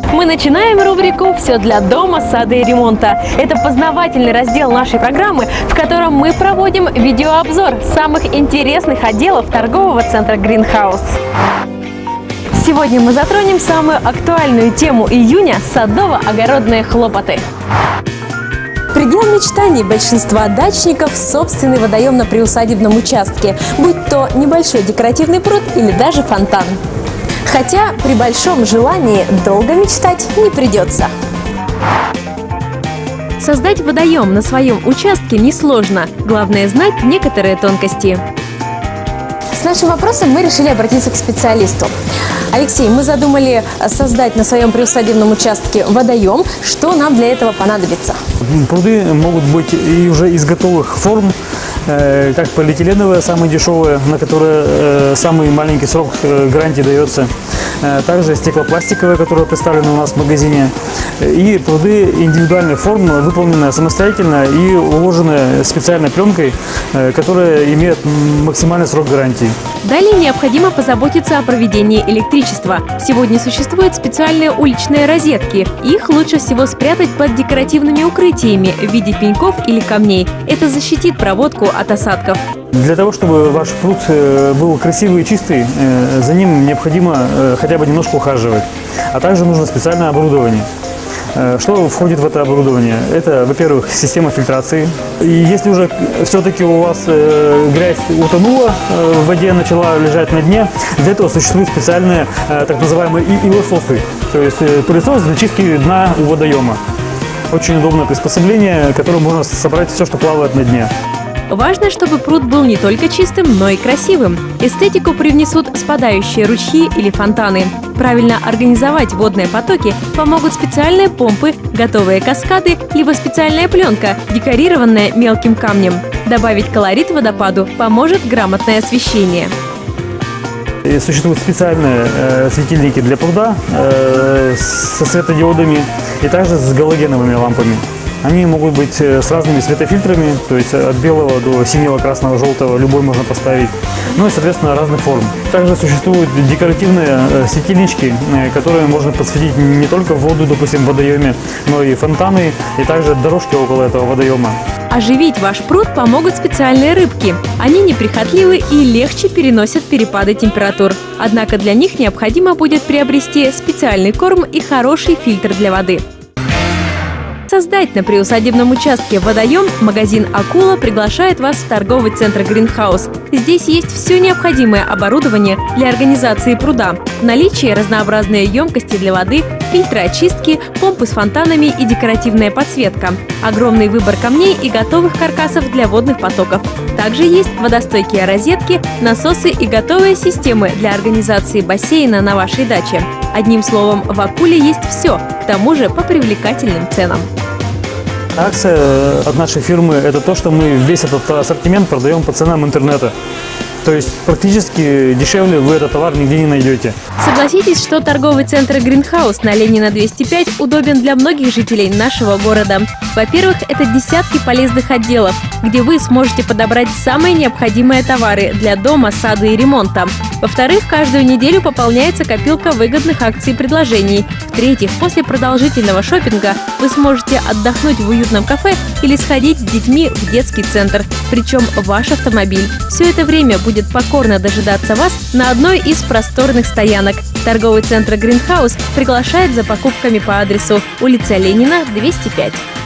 Мы начинаем рубрику «Все для дома, сада и ремонта». Это познавательный раздел нашей программы, в котором мы проводим видеообзор самых интересных отделов торгового центра Greenhouse. Сегодня мы затронем самую актуальную тему июня – садово-огородные хлопоты. Предел мечтаний большинства дачников – собственный водоем на приусадебном участке, будь то небольшой декоративный пруд или даже фонтан. Хотя при большом желании долго мечтать не придется. Создать водоем на своем участке несложно, главное знать некоторые тонкости. С нашим вопросом мы решили обратиться к специалисту. Алексей, мы задумали создать на своем приусадебном участке водоем. Что нам для этого понадобится? Пруды могут быть и уже из готовых форм, как полиэтиленовые, самые дешевые, на которые самый маленький срок гарантии дается. Также стеклопластиковые, которые представлены у нас в магазине. И пруды индивидуальных форм, выполненные самостоятельно и уложенные специальной пленкой, которая имеет максимальный срок гарантии. Далее необходимо позаботиться о проведении электричества. Сегодня существуют специальные уличные розетки. Их лучше всего спрятать под декоративными укрытиями в виде пеньков или камней. Это защитит проводку от осадков. Для того, чтобы ваш пруд был красивый и чистый, за ним необходимо хотя бы немножко ухаживать. А также нужно специальное оборудование. Что входит в это оборудование? Это, во-первых, система фильтрации. И если уже все-таки у вас грязь утонула в воде, начала лежать на дне, для этого существуют специальные так называемые илососы, то есть пылесос для чистки дна у водоема. Очень удобное приспособление, которым можно собрать все, что плавает на дне. Важно, чтобы пруд был не только чистым, но и красивым. Эстетику привнесут спадающие ручьи или фонтаны. Правильно организовать водные потоки помогут специальные помпы, готовые каскады, либо специальная пленка, декорированная мелким камнем. Добавить колорит водопаду поможет грамотное освещение. Существуют специальные светильники для пруда со светодиодами и также с галогеновыми лампами. Они могут быть с разными светофильтрами, то есть от белого до синего, красного, желтого, любой можно поставить, ну и, соответственно, разных форм. Также существуют декоративные светильнички, которые можно подсветить не только в воду, допустим, в водоеме, но и фонтаны, и также дорожки около этого водоема. Оживить ваш пруд помогут специальные рыбки. Они неприхотливы и легче переносят перепады температур. Однако для них необходимо будет приобрести специальный корм и хороший фильтр для воды. Создать на приусадебном участке водоем магазин «Акула» приглашает вас в торговый центр Greenhouse. Здесь есть все необходимое оборудование для организации пруда. В наличии разнообразные емкости для воды, фильтры очистки, помпы с фонтанами и декоративная подсветка. Огромный выбор камней и готовых каркасов для водных потоков. Также есть водостойкие розетки, насосы и готовые системы для организации бассейна на вашей даче. Одним словом, в «Акуле» есть все, к тому же по привлекательным ценам. Акция от нашей фирмы – это то, что мы весь этот ассортимент продаем по ценам интернета. То есть практически дешевле вы этот товар нигде не найдете. Согласитесь, что торговый центр Greenhouse на Ленина 205 удобен для многих жителей нашего города. Во-первых, это десятки полезных отделов, где вы сможете подобрать самые необходимые товары для дома, сада и ремонта. Во-вторых, каждую неделю пополняется копилка выгодных акций и предложений. В-третьих, после продолжительного шопинга вы сможете отдохнуть в уютном кафе или сходить с детьми в детский центр. Причем ваш автомобиль все это время будет покорно дожидаться вас на одной из просторных стоянок. Торговый центр Greenhouse приглашает за покупками по адресу улица Ленина, 205.